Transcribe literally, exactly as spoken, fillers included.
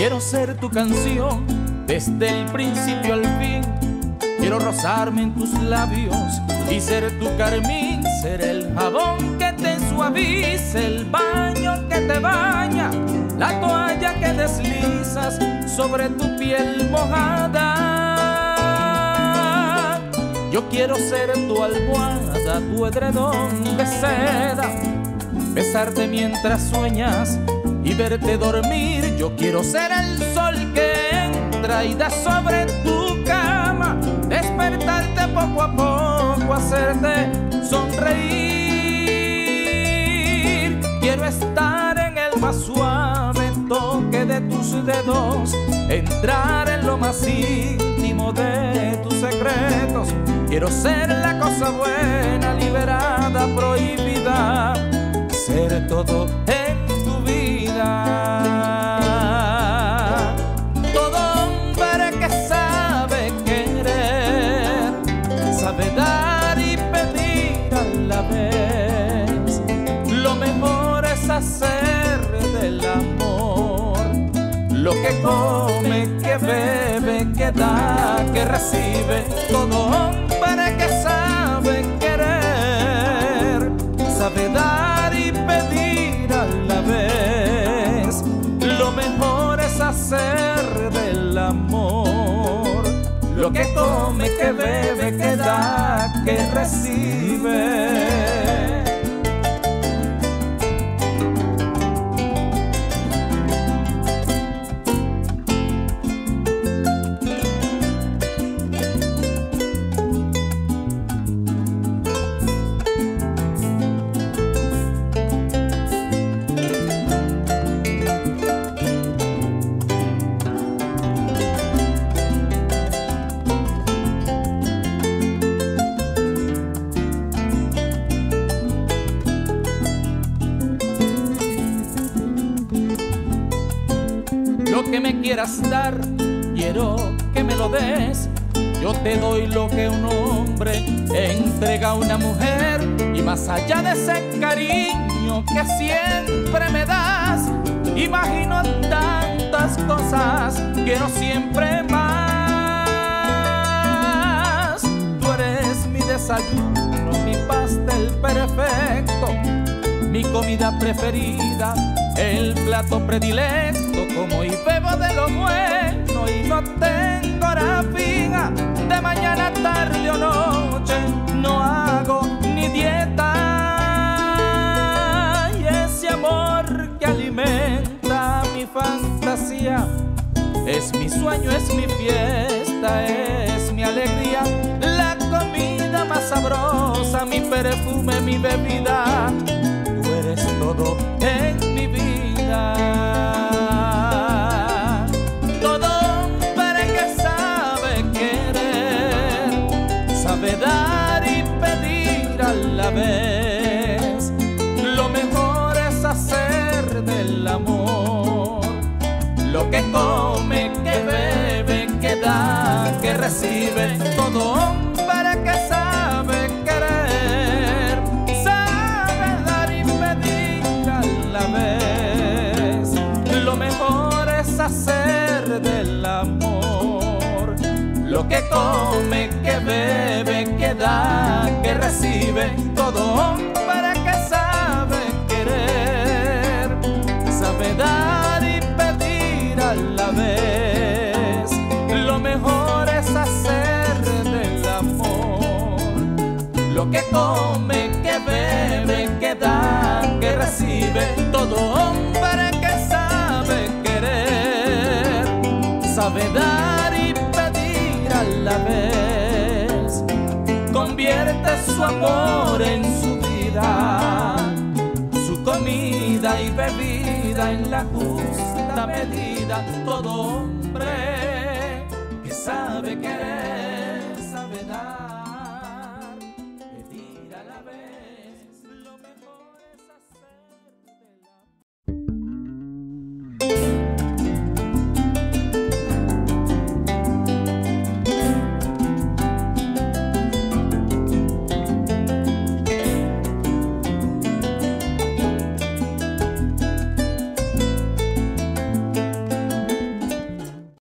Quiero ser tu canción desde el principio al fin. Quiero rozarme en tus labios y ser tu carmín. Ser el jabón que te suavice, el baño que te baña, la toalla que deslizas sobre tu piel mojada. Yo quiero ser tu almohada, tu edredón de seda, besarte mientras sueñas y verte dormir. Yo quiero ser el sol que entra y da sobre tu cama, despertarte poco a poco, hacerte sonreír. Quiero estar en el más suave toque de tus dedos, entrar en lo más íntimo de tus secretos. Quiero ser la cosa buena, liberada, prohibida, ser todo en tu vida. Todo hombre que sabe querer, sabe dar y pedir a la vez. Lo mejor es hacer del amor lo que come, que bebe, que da, que recibe. Todo hombre que sabe querer, sabe dar y pedir a la vez. Lo mejor es hacer del amor lo que come, que bebe, que da, que recibe. Lo que me quieras dar, quiero que me lo des. Yo te doy lo que un hombre entrega a una mujer, y más allá de ese cariño que siempre me das, imagino tantas cosas, quiero siempre más. Tú eres mi desayuno, mi pastel perfecto, mi comida preferida, el plato predilecto. Como y bebo de lo bueno y no tengo hora fija, de mañana, tarde o noche no hago ni dieta. Y ese amor que alimenta mi fantasía es mi sueño, es mi fiesta, es mi alegría. La comida más sabrosa, mi perfume, mi bebida. Tú eres todo en mi vida. Todo hombre que sabe querer, sabe dar y pedir a la vez. Lo mejor es hacer del amor lo que come, que bebe, que da, que recibe. Todo hombre que sabe querer, sabe dar y pedir a la vez. Lo mejor es hacer del amor lo que come, que bebe, que da, que recibe. Todo hombre que sabe querer, sabe dar y pedir a la vez. Lo mejor es hacer del amor lo que come, que bebe, que da, que recibe. Todo hombre que sabe querer, sabe dar y pedir a la vez. Convierte su amor en su vida, su comida y bebida en la justa medida. Todo hombre que sabe querer